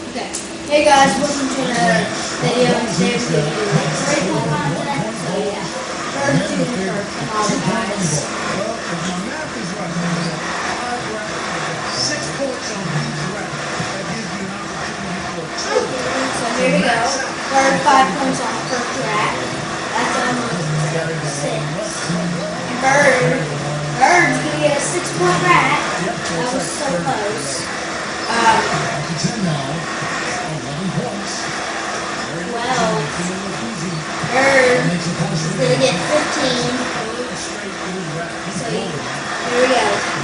Okay. Hey guys, welcome to another video. And today we're going to do like 3-point content. So yeah, first do the first from all the guys. Well, if my math is right, there's a 5 points on each rep. That gives you an opportunity for a total. So here we go. Third 5 points on the first rack. That's almost 6. And Bird's going to get a 6-point rack. That was so close. 10 now. 11 points. 12. Bird is going to get 15. So here we go.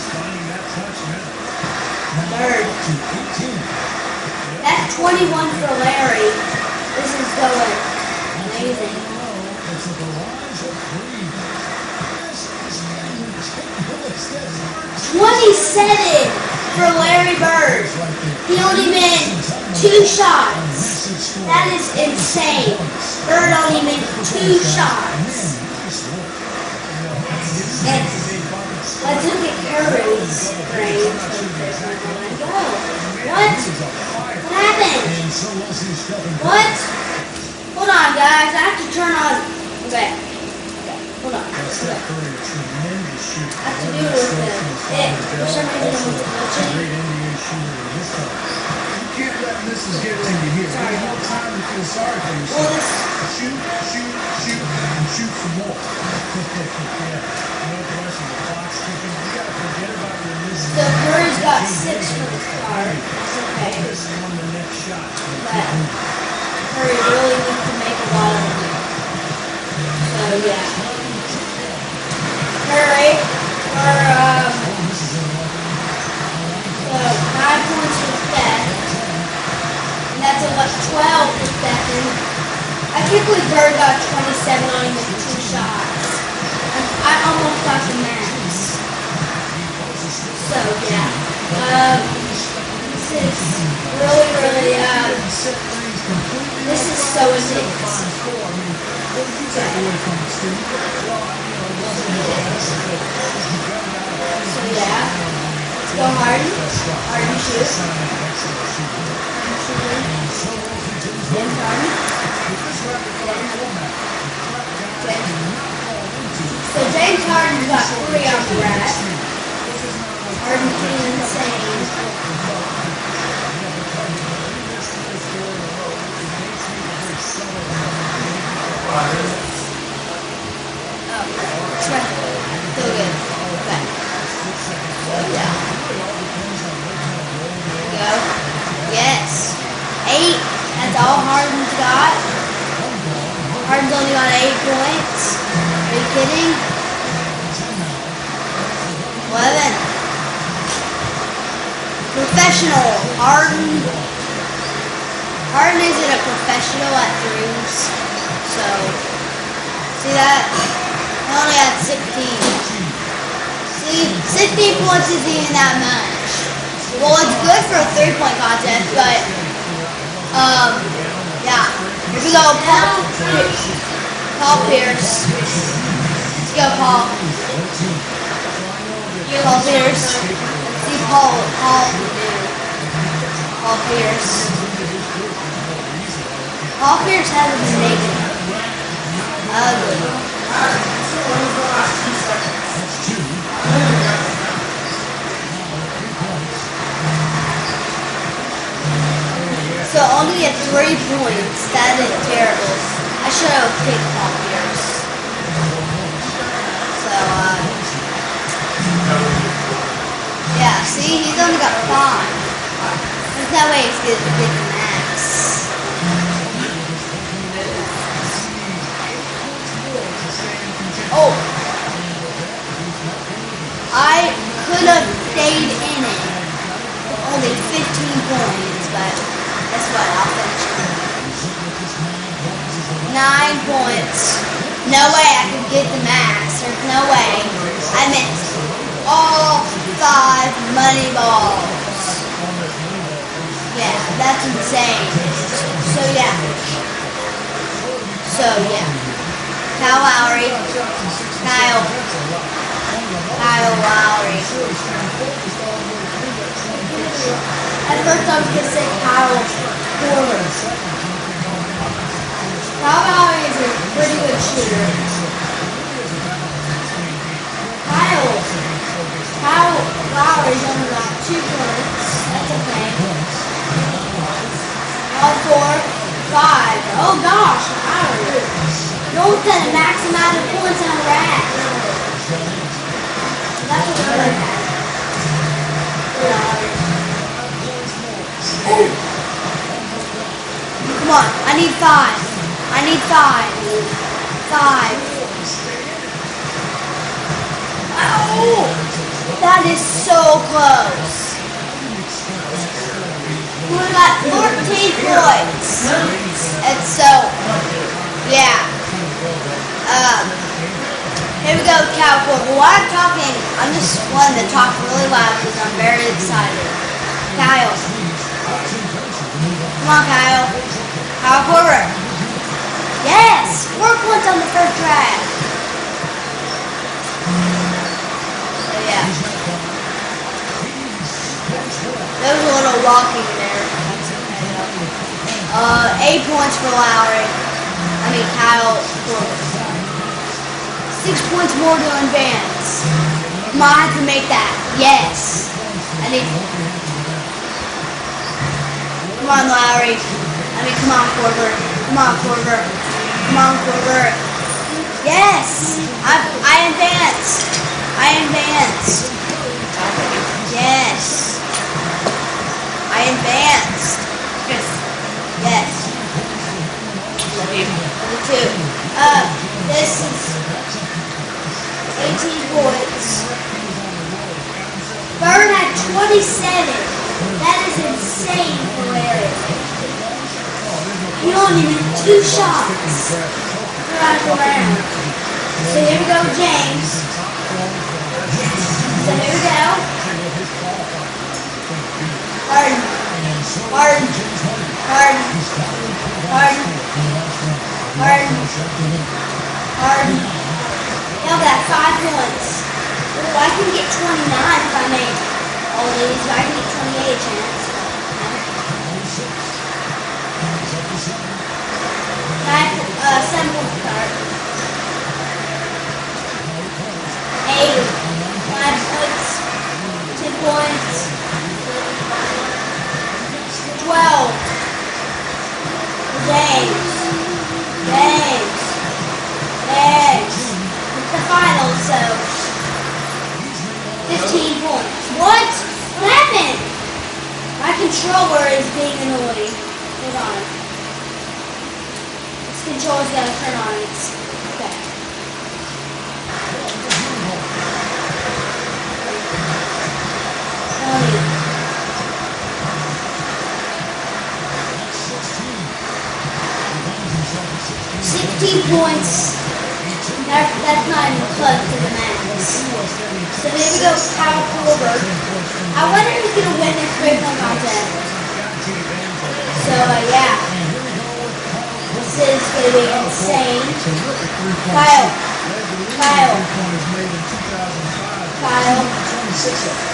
Bird. That's 21 for Larry. This is going amazing. 27 for Larry Bird. He only made 2 shots. That is insane. Bird only made 2 shots. Let's look at Curry's range. What? What happened? What? Hold on, guys. I have to turn on. Okay. Hold on. Okay. I have to do it with it. For some reason, I'm glitching. You can't let misses get to you here. There's no time to feel sorry for yourself. Shoot, and shoot some more. Yeah. No question. The clock's ticking. You got to forget about your misses. So Curry's got 6 for the start. That's okay. On the next shot. But Curry really needs to make a lot of them. So yeah. Curry, so 9 points for Steph. And that's a 12 for Stephen. I can't believe Bird got 27 on him with 2 shots. I almost got the max. So yeah. This is really, this is so ridiculous. So yeah. Let's go Harden. Harden shoot. James Harden. Okay. So James Harden's got 3 on the rack. Harden's being insane. So good. Okay. So yeah. There we go. Yes. 8. That's all Harden's got. Harden's only got 8 points. Are you kidding? 11. Professional. Harden isn't a professional at threes. So, see that? I only had 16. See, 16 points isn't even that much. Well, it's good for a 3-point contest, but, yeah. Here we go, Paul Pierce. Let's go, Paul. Paul Pierce. Let's see Paul Pierce. Paul Pierce hasn't been making ugly. So only at 3 points. That is terrible. I should have picked Paul Pierce. So yeah. See, he's only got 5. There's no way he's gonna get the max. Oh, I could have stayed in it with only 15 points, but guess what? I'll finish it. 9 points. No way I could get the max. There's no way. I missed all 5 money balls. Yeah, that's insane. So yeah. Kyle Lowry. Kyle Lowry. At first I was gonna say Kyle Korver. Kyle Lowry is a pretty good shooter. Kyle Lowry's only got 2 points. That's okay. All 4, 5. Oh gosh, Lowry. Don't set a max amount of points on rack. That's what we're looking at. Come on, I need 5. I need 5. 5. Oh! That is so close. We got 14 points. And so, yeah. Here we go, Kyle Korver. While I'm talking, I'm just one to talk really loud because I'm very excited. Kyle. Come on, Kyle. Kyle Korver. Yes! 4 points on the first drive. So, yeah. There was a little walking there. That's okay, 8 points for Lowry. I mean, Kyle Korver. 6 points more to advance. Might have to make that. Yes. I need. Come on, Lowry. Come on, Korver. Come on, Korver. Come on, Korver. Yes. I advanced. I advanced. Yes. I advanced. Yes. Number 2. This is 18 points. Bird had 27. That is insane for Larry. He only made 2 shots throughout the round. So here we go, James. So here we go. Harden. Harden. Harden. Harden. Harden. Harden. Now that 5 points. Ooh, I can get 29 if I make all these. I can get 28 chance. 7 points start. 8. 5 points. 10 points. 12. James. James. James. The final, so 15 points. What? What happened? My controller is being annoying. Hold on. This controller's gotta turn on. It's okay. Tony. 16 points. That's not even close to the max. So here we go, Kyle Korver. I wonder if he's going to win this Griffin contest. So, yeah. This is going to be insane. Kyle. Kyle. Kyle. So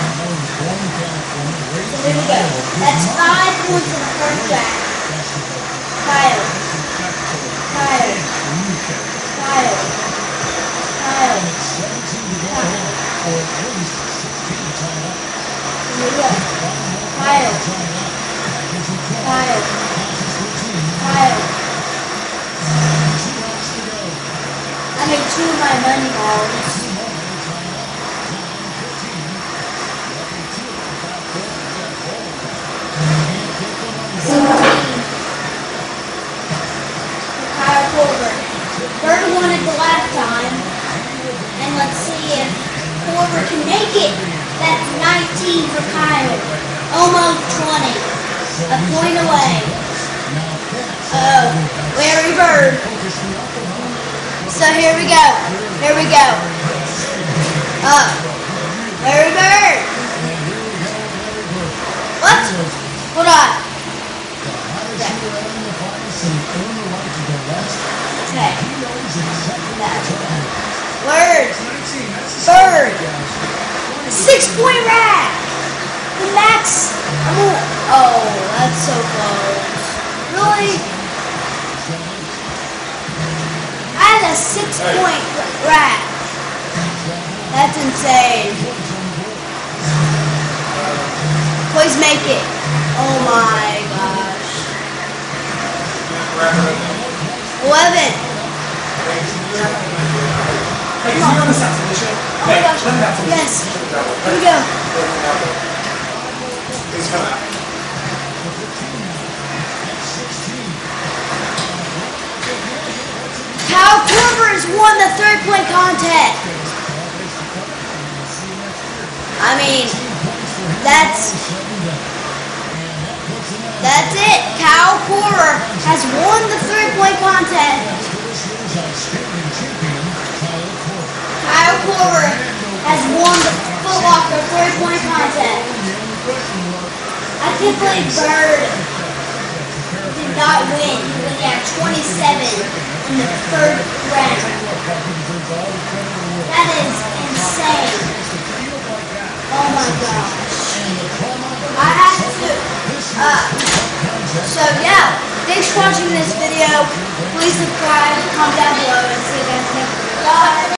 here we go. That's 5 points in the first draft. Kyle. Kyle. Kyle. Kyle. Here we go. Kyle. Kyle. Kyle. I made 2 of my money balls. Kyle Korver. Bird won it the last time. And let's see if Korver can make it. That's 19 for Kyle. Almost 20. A point away. Oh, Larry Bird. So here we go. Here we go. Larry Bird. What? Hold on. Okay. Word. Bird. 6-point rack. The max. Oh, that's so close. Really? I had a 6-point rack. That's insane. Please make it. Oh my gosh. 11. Come on. Oh my gosh. Yes. Here we go. Kyle Korver has won the 3-point contest. I mean, that's it. Kyle Korver has won the 3-point contest. Kyle Korver has won the Foot Locker 3-point contest. I can't believe Bird did not win. He only had 27 in the 3rd round. That is insane. Oh my gosh. I have to. So yeah, thanks for watching this video. Please subscribe, comment down below, and see you guys next time. Bye.